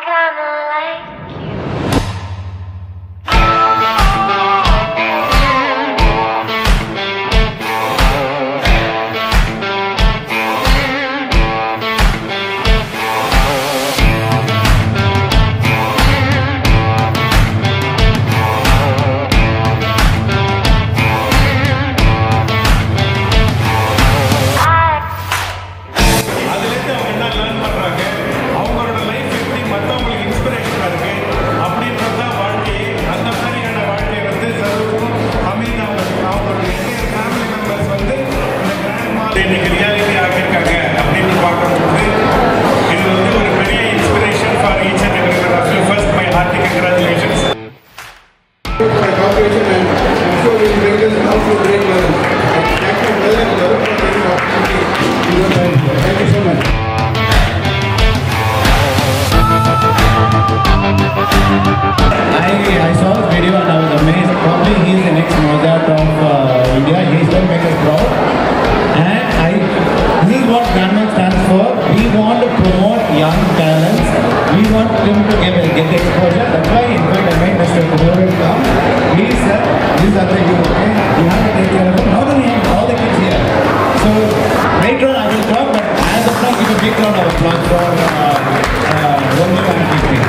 I saw this video and I was amazed. Probably he is the next Mozart of India. He is going to make us proud. And this is what Grandmaster stands for. We want to promote young talents. We want them to get the exposure. That's why in fact I made Mr. Kumar come. Please sir, this is the you. Okay? You have to take care of them. Not only him, all the kids here. So later on I will talk, but as of now give a big round of applause for Romeo and Juliet.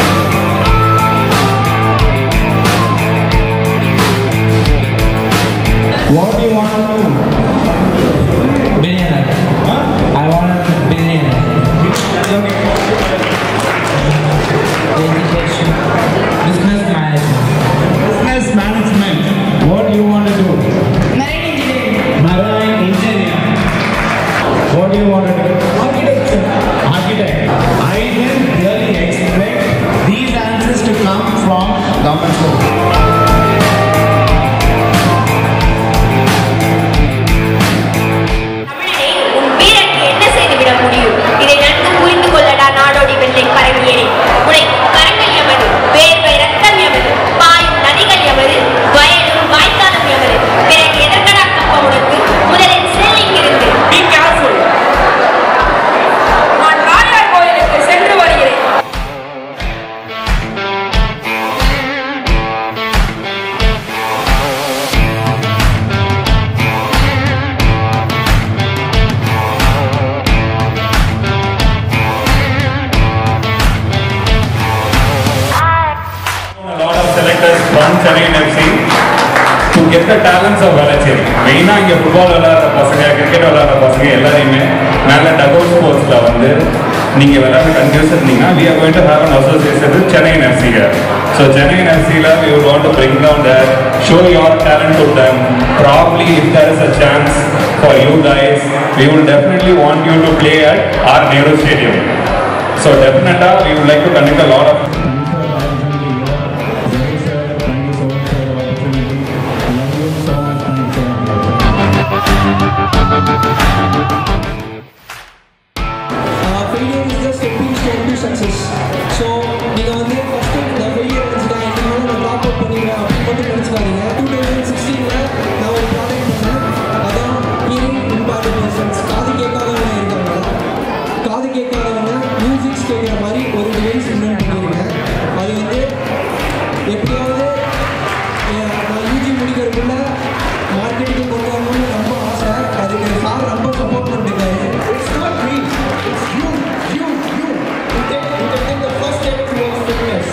What do you want to do? Billionaire. Huh? I want to be billionaire. Education. Business management. Business management. What do you want to do? Marine engineering. Marine engineering. What do you want to do? Architecture. Architect. I didn't really expect these answers to come from government school. To get the talents of Velachery. Mainly இங்க football விளையாடுற பசங்க, cricket விளையாடுற பசங்க எல்லாரையுமே மேல டகவுட் ஸ்போர்ட்ஸ்ல வந்து நீங்க விளையாட கண்டினியூஸ் இருந்தீங்கன்னா we are going to have an association with Chennai FC here. So Chennai FC la we would want to bring down there, show your talent to them. Probably if there is a chance for you guys, we will definitely want you to play at our Nehru Stadium. So definitely we would like to conduct a lot of failure is just stepping stone to success. So, நீங்க வந்து first இந்த failure இருந்துச்சுன்னா என்னன்னா நான் drop out பண்ணிடுவேன் அப்படின்னு மட்டும் நினைச்சுக்காதீங்க. 2016ல நான் ஒரு ப்ராடக்ட் பண்ணேன். அதான் hearing impaired persons. காது கேட்காதவங்க இருக்காங்க. காது கேட்காதவங்க மியூசிக் கேட்குற மாதிரி ஒரு டிவைஸ் இன்வென்ட் பண்ணியிருக்கேன். அது வந்து எப்படியாவது நான் யூஜி முடிக்கிறதுக்குள்ள மார்க்கெட்டுக்கு கொண்டு வரணும்னு ரொம்ப ஆசை. அதுக்கு சார் ரொம்ப சப்போர்ட் பண்ணிருக்காரு. It's not me, it's you. You can take the first step towards fitness.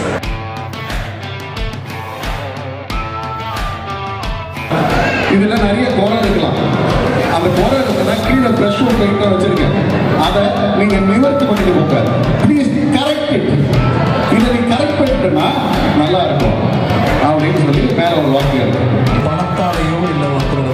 இதுல நிறைய கோரா இருக்கலாம். அந்த கோரா இருக்குன்னா கீழே ப்ரஷ் பெயிண்ட் வச்சிருக்கேன். அதை நீங்க நிவர்த்தி பண்ணிட்டு போங்க. Please correct it. இதை நீ கரெக்ட் பண்ணிட்டேன்னா நல்லா இருக்கும் அப்படின்னு சொல்லி மேல ஒரு வாக்கியம் இருக்கு. பணத்தாலேயோ இல்லை ஒருத்தரோட